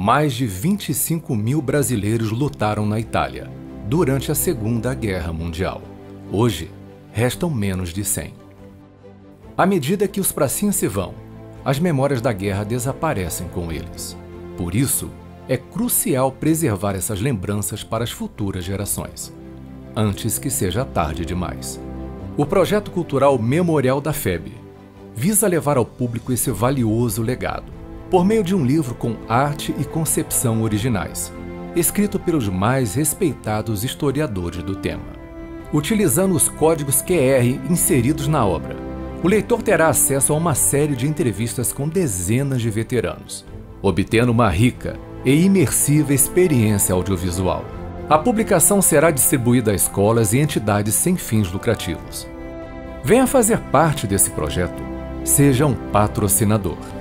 Mais de 25 mil brasileiros lutaram na Itália durante a Segunda Guerra Mundial. Hoje, restam menos de 100. À medida que os pracinhas se vão, as memórias da guerra desaparecem com eles. Por isso, é crucial preservar essas lembranças para as futuras gerações, antes que seja tarde demais. O projeto cultural Memorial da FEB visa levar ao público esse valioso legado, por meio de um livro com arte e concepção originais, escrito pelos mais respeitados historiadores do tema. Utilizando os códigos QR inseridos na obra, o leitor terá acesso a uma série de entrevistas com dezenas de veteranos, obtendo uma rica e imersiva experiência audiovisual. A publicação será distribuída a escolas e entidades sem fins lucrativos. Venha fazer parte desse projeto. Seja um patrocinador.